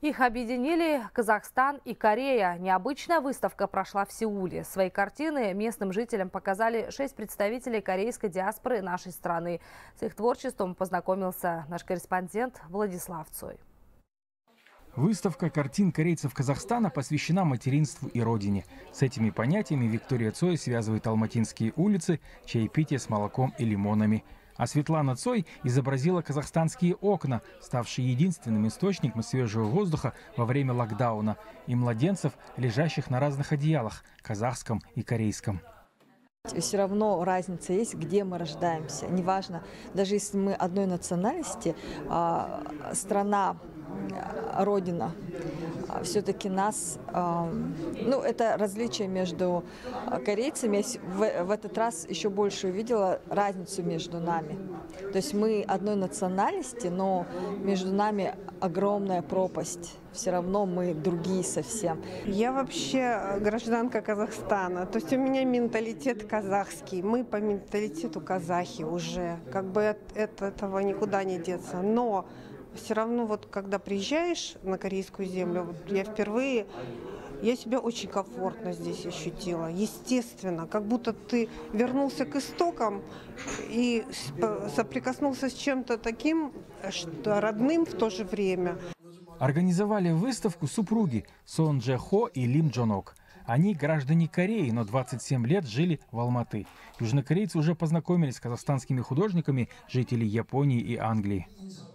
Их объединили Казахстан и Корея. Необычная выставка прошла в Сеуле. Свои картины местным жителям показали 6 представителей корейской диаспоры нашей страны. С их творчеством познакомился наш корреспондент Владислав Цой. Выставка картин корейцев Казахстана посвящена материнству и родине. С этими понятиями Виктория Цой связывает алматинские улицы, чаепитие с молоком и лимонами. А Светлана Цой изобразила казахстанские окна, ставшие единственным источником свежего воздуха во время локдауна, и младенцев, лежащих на разных одеялах – казахском и корейском. Все равно разница есть, где мы рождаемся. Неважно, даже если мы одной национальности, страна, родина, все-таки нас, это различие между корейцами. Я в этот раз еще больше увидела разницу между нами. То есть мы одной национальности, но между нами огромная пропасть. Все равно мы другие совсем. Я вообще гражданка Казахстана. То есть у меня менталитет казахский. Мы по менталитету казахи уже. Как бы от этого никуда не деться. Но все равно, вот когда приезжаешь на корейскую землю, я себя очень комфортно здесь ощутила. Естественно, как будто ты вернулся к истокам и соприкоснулся с чем-то таким, что родным в то же время. Организовали выставку супруги Сон Дже Хо и Лим Джон Ок. Они граждане Кореи, но 27 лет жили в Алматы. Южнокорейцы уже познакомились с казахстанскими художниками, жителей Японии и Англии.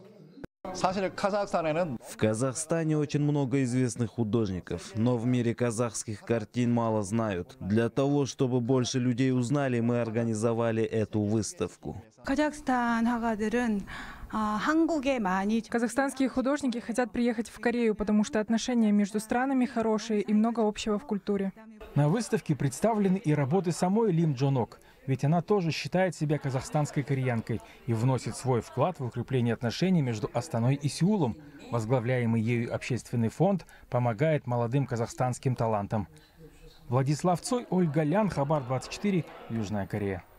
В Казахстане очень много известных художников, но в мире казахских картин мало знают. Для того, чтобы больше людей узнали, мы организовали эту выставку. Казахстанские художники хотят приехать в Корею, потому что отношения между странами хорошие и много общего в культуре. На выставке представлены и работы самой Лим Джон Ок, ведь она тоже считает себя казахстанской кореянкой и вносит свой вклад в укрепление отношений между Астаной и Сеулом. Возглавляемый ею общественный фонд помогает молодым казахстанским талантам. Владислав Цой, Ольга Лян, Хабар 24, Южная Корея.